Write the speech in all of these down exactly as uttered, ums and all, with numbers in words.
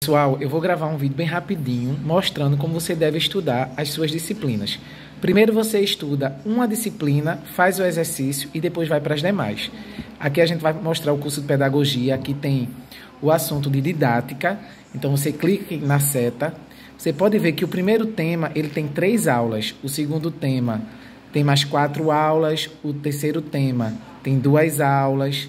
Pessoal, eu vou gravar um vídeo bem rapidinho mostrando como você deve estudar as suas disciplinas. Primeiro você estuda uma disciplina, faz o exercício e depois vai para as demais. Aqui a gente vai mostrar o curso de pedagogia, aqui tem o assunto de didática, então você clica na seta. Você pode ver que o primeiro tema ele tem três aulas, o segundo tema tem mais quatro aulas, o terceiro tema tem duas aulas,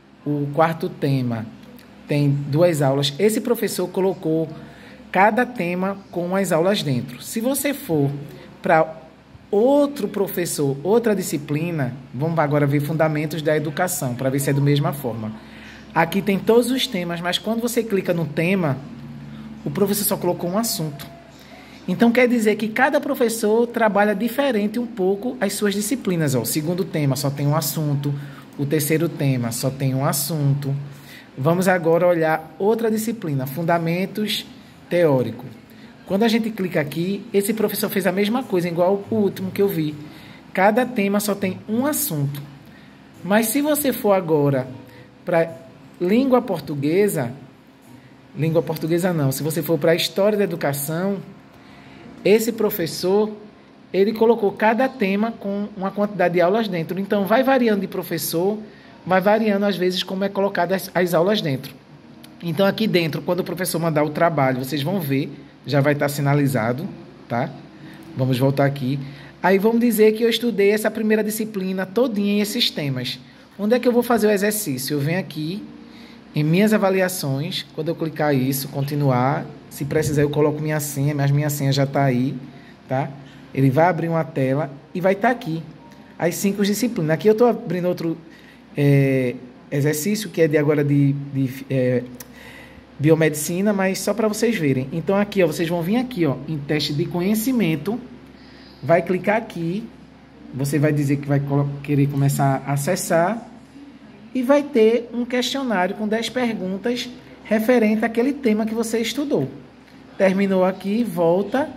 o quarto tema tem duas aulas. Esse professor colocou cada tema com as aulas dentro. Se você for para outro professor, outra disciplina, vamos agora ver fundamentos da educação, para ver se é da mesma forma. Aqui tem todos os temas, mas quando você clica no tema, o professor só colocou um assunto. Então quer dizer que cada professor trabalha diferente um pouco as suas disciplinas. Ó, o segundo tema só tem um assunto, o terceiro tema só tem um assunto. Vamos agora olhar outra disciplina, Fundamentos Teórico. Quando a gente clica aqui, esse professor fez a mesma coisa, igual o último que eu vi. Cada tema só tem um assunto. Mas se você for agora para língua portuguesa, língua portuguesa não, se você for para a História da Educação, esse professor, ele colocou cada tema com uma quantidade de aulas dentro. Então, vai variando de professor, vai variando às vezes como é colocada as, as aulas dentro. Então aqui dentro, quando o professor mandar o trabalho, vocês vão ver, já vai estar sinalizado, tá? Vamos voltar aqui. Aí vamos dizer que eu estudei essa primeira disciplina todinha em esses temas. Onde é que eu vou fazer o exercício? Eu venho aqui em minhas avaliações, quando eu clicar isso, continuar, se precisar eu coloco minha senha, mas minha senha já está aí, tá? Ele vai abrir uma tela e vai estar aqui as cinco disciplinas. Aqui eu estou abrindo outro É, exercício que é de agora de, de é, biomedicina, mas só para vocês verem. Então aqui, ó, vocês vão vir aqui, ó, em teste de conhecimento, vai clicar aqui, você vai dizer que vai querer começar a acessar e vai ter um questionário com dez perguntas referente àquele tema que você estudou. Terminou aqui, volta,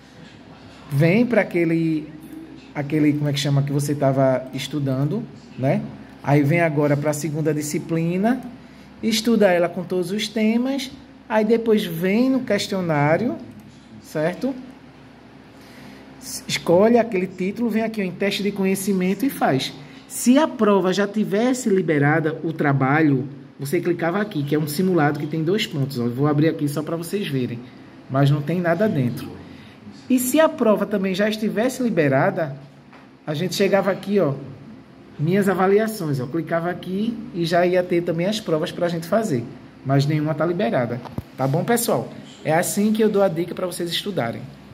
vem para aquele, aquele, como é que chama, que você estava estudando, né? Aí vem agora para a segunda disciplina, estuda ela com todos os temas, aí depois vem no questionário, certo? Escolhe aquele título, vem aqui ó, em teste de conhecimento e faz. Se a prova já tivesse liberada o trabalho, você clicava aqui, que é um simulado que tem dois pontos. Ó. Eu vou abrir aqui só para vocês verem, mas não tem nada dentro. E se a prova também já estivesse liberada, a gente chegava aqui, ó, minhas avaliações, eu clicava aqui e já ia ter também as provas para a gente fazer, mas nenhuma está liberada. Tá bom, pessoal? É assim que eu dou a dica para vocês estudarem.